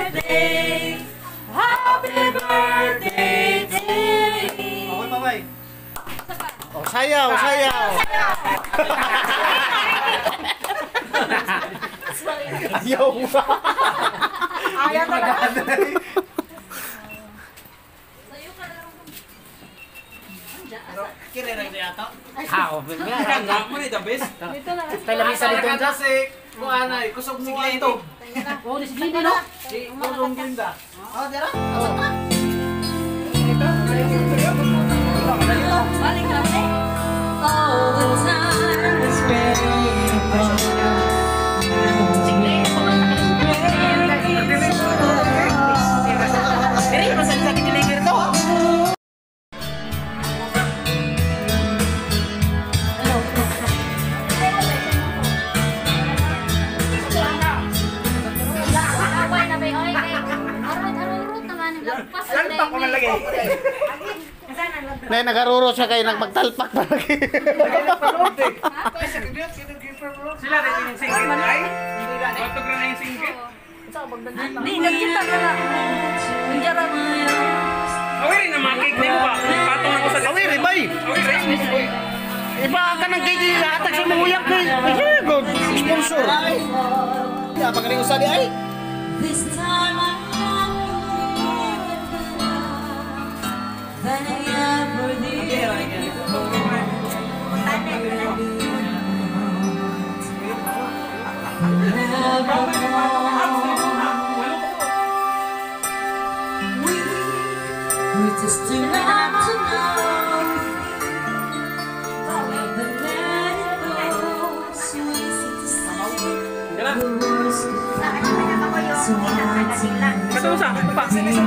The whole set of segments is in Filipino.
birthday. Happy birthday to you. Okay, babay. Oh, sayaw, sayaw. Ayaw mo. Ayaw talaga. Kira na ito yata? Oo, Kaya mo ni the best. Dito na. tayo lang isa dito. Kasi, kung anay, kusog mo ito. Oo, si Gina, no? Si Kusog Ginda. Oh, dira. Ito. Balik kami. All the time is painful. Sige, Diri, masali sa kiniligir to. Talpak ko man lagi. Nay, nagaruro siya kayo nagmagtalpak pa lagi. Sila rin yung singkit, ay? Autogra na yung singkit. Hindi, nagkita ka na. Nandiyan mo yun. Awin rin naman, cake na mo ba? Patong ako sa Awir, bay. Awin rin. Iba ka ng kiki, atag sa mga uyak kay. Ay, good. Sponsor. Ya, pagaling usa di ay. This time I than I ever did. We're just too young to know. But let it go. So easy to say. The words so hard to Katusa, pa.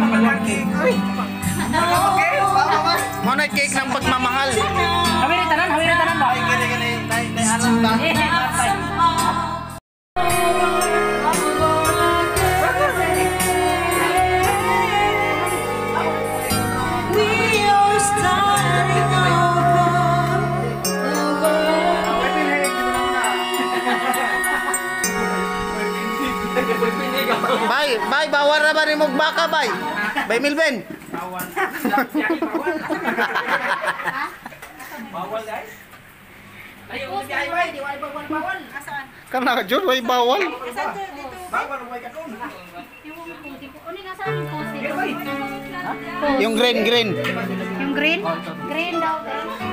Mo na cake ng pagmamahal. Hawin rin tanan ba? Ay, gani, nay alam ba? Bay, bawal na ba ni Mugbaka, bay? Bay Milben? Bawal. Bawal, guys. Ayaw, di ay bawal. Asaan? Kana jud way bawal. Bawal, way ka kung. Yung green. Yung green? Green daw.